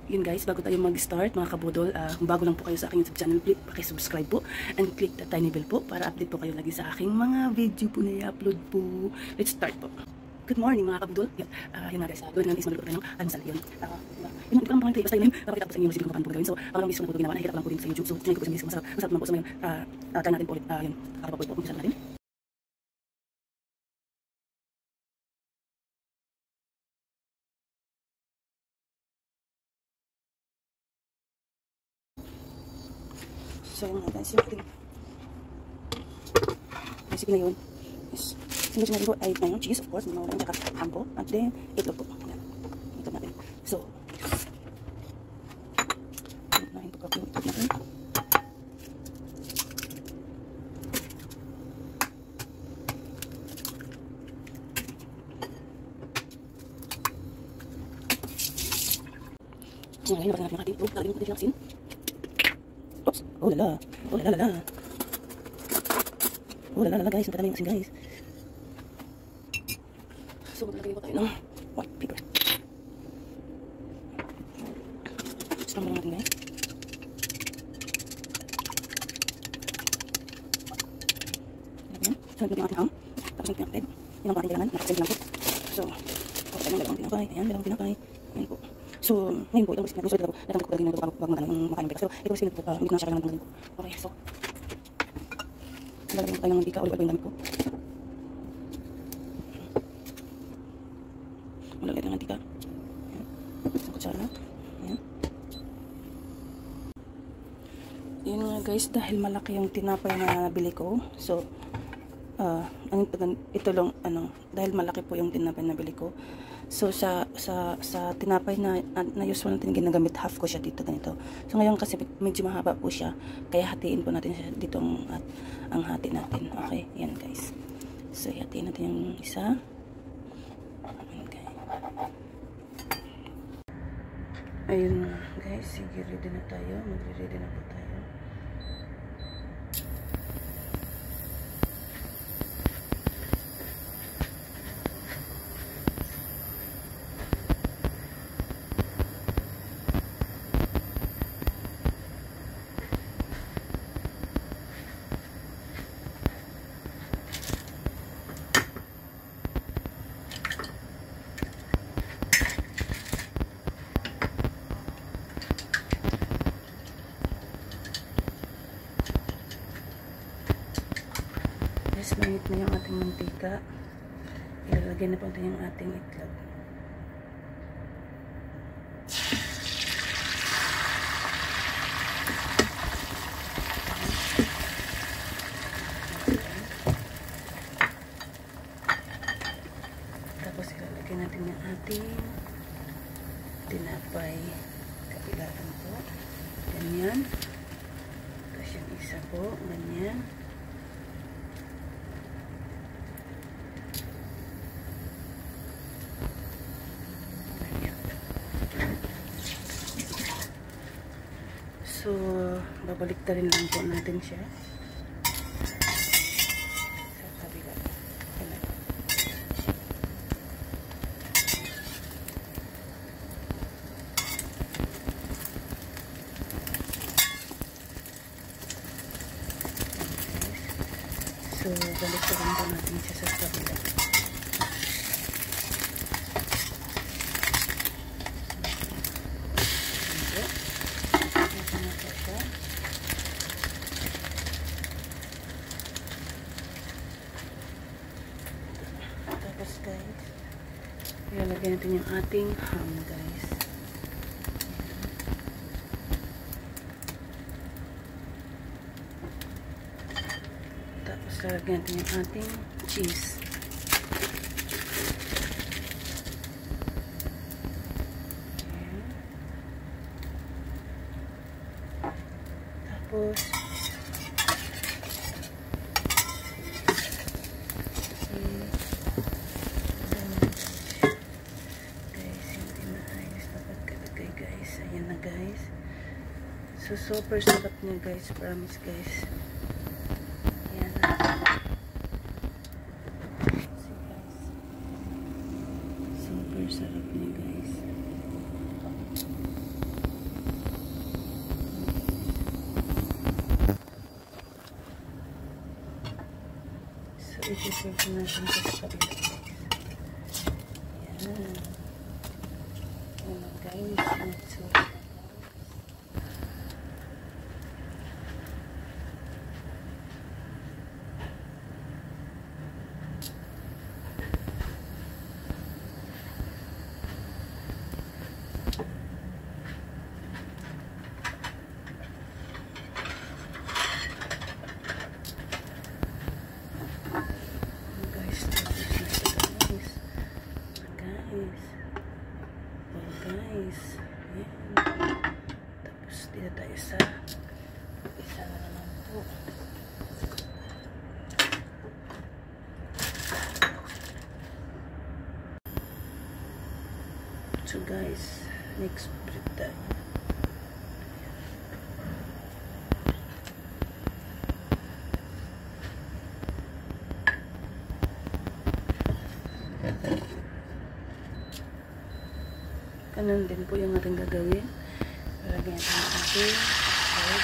Yun guys, bago tayo mag-start mga kabudol, kung bago lang po kayo sa aking YouTube channel, please pakisubscribe po and click the tiny bell po para update po kayo lagi sa aking mga video po na i-upload po. Let's start po. Good morning mga kabudol. Yun nga guys, gawin natin is maluto tayo ng almusal. Yun. Yun, hindi ko lang pangalan tayo. Basta yun, napakita po sa inyo yung recipe kung paano po gawin. So, pangalang bisis ko na po ito ginawa. Nakikita ko lang po din sa YouTube. So, sinay ko po sa bisis. Masarap naman po. So, ngayon, try natin po ulit. Yun, kakapapoy po. Umpisa natin. So, yun nga guys, yung ating recipe na yun is, sinus natin po ay yung cheese, of course, mga wala, tsaka ham po, at then, itlog po. Yan, itlog natin. So, nahin po yung itlog natin. So, ngayon, natin natin yung ating itlog, lalagyan po natin yung asin. Oops! Oh lala! Oh lala lala! Oh lala lala guys! Napadami yung asin guys! So, maglagay po tayo ng white paper. Stamp lang natin guys. Lagyan. Saan po yung ating ham? Tapos yung pinakaped. Yan ang ating kailangan. Nakasend lang po. So, tapos tayo ng dalawang tinapay. Ayan, dalawang tinapay. Ayan po. So, ngayon po, itong recipe natin. So, ito po, natanggal ko lagi na ito bago magano yung makain ng pera. So, ito recipe na po, hindi ko na siya kailangan natanggalin po. Okay, so, lalagyan ko tayo ng mantika. Olive oil yung gamit ko. Lalagyan tayo ng mantika. Ayan. Isang kutsara. Ayan. Yun nga guys, dahil malaki yung tinapay na nabili ko. So, ito lang, dahil malaki po yung tinapay na nabili ko. So, sa tinapay na usual natin ginagamit, half ko siya dito, ganito. So, ngayon kasi medyo mahaba po siya. Kaya hatiin po natin siya dito ang hati natin. Okay, yan guys. So, hatiin natin yung isa. Okay. Ayun guys, sige, ready na tayo. Magre-ready na po tayo. Mainit na yung ating mantika. Ilalagay na po natin yung ating itlog. Tapos ilalagay natin yung ating tinapay. Kabilaan po. Ganyan. Tapos yung isa po. Ganyan. So, babalik ta rin lang po natin siya sa kabila. So, balik ta rin po natin siya sa kabila. Tapos guys, ilalagay natin yung ating ham guys. Tapos ilalagay natin yung ating cheese. Tapos so super sarap niya guys, promise guys. Ayan na. See guys, super sarap niya guys. i-serve natin ito sa kabila. Ayan. Ayan guys. So, guys, ayan. Tapos dito tayo sa isa na naman po. So guys, next bread tayo. Ganun din po yung ating gagawin. Lagyan natin ang ating bread.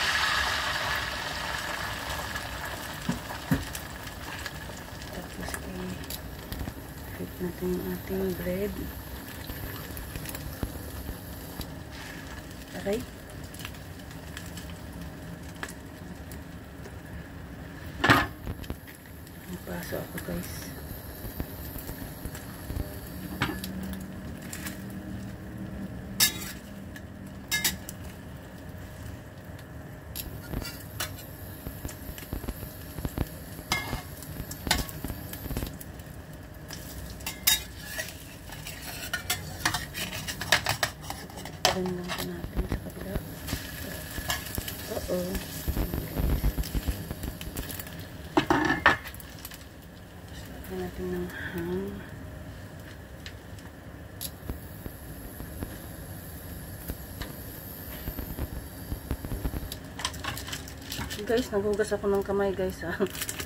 Tapos i-flip natin yung ating bread. Okay? Paso ako guys. Pagkain lang po natin sa kabila. Uh-oh. Tapos lagyan natin ng ham. Guys, nagugas ako ng kamay guys ha.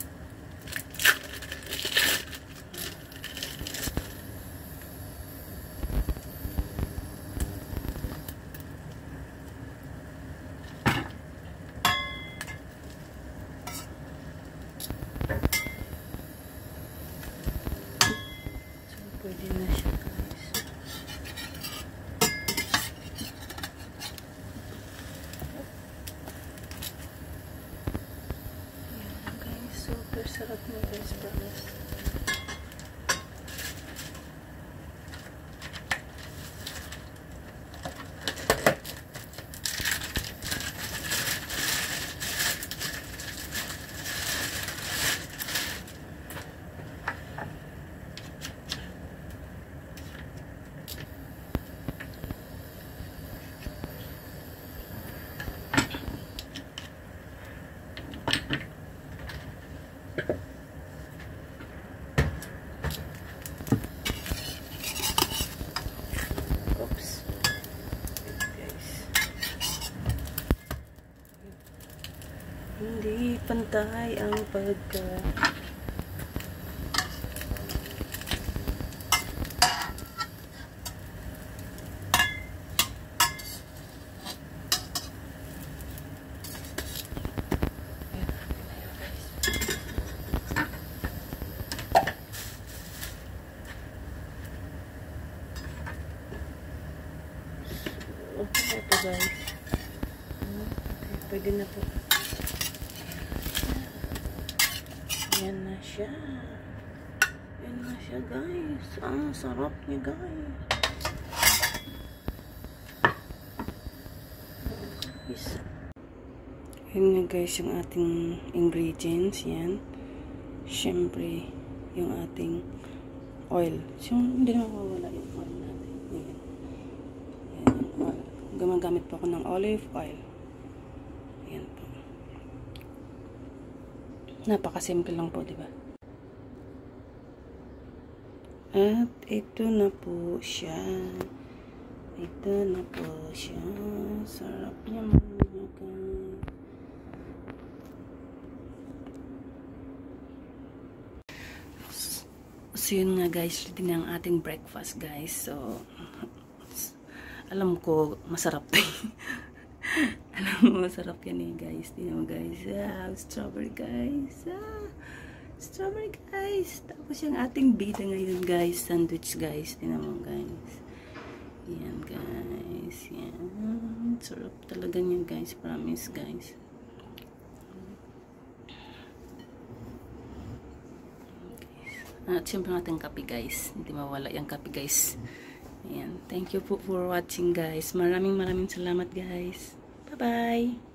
Pwede na siya guys. Ayan guys, super sarap na guys, promise. Oops. Guys. Hindi pantay ang pagka. Ito guys. Okay, pwede na po. Yan na siya. Yan na siya guys. Ang sarap niya guys. Yan nga guys yung ating ingredients. Yan. Siyempre yung ating oil. So, hindi na mawawala yung oil natin. Yan. Yan yung oil. Gumagamit po ako ng olive oil. Ayan po. Napakasimple lang po, diba? At ito na po siya. Ito na po siya. Sarap niya mga guys. So yun nga guys, ready na ang ating breakfast guys. So alam ko masarap alam mo masarap yan eh guys. Tingnan mo guys, strawberry guys, Strawberry guys. Tapos yung ating bida ngayon guys. Sandwich guys. Tingnan mo guys. Yan guys. Yan. Sarap talaga niyan guys. Promise guys. At syempre natin kape guys. Hindi mawala yung kape guys. Ayan. Thank you po for watching guys. Maraming salamat guys. Bye bye.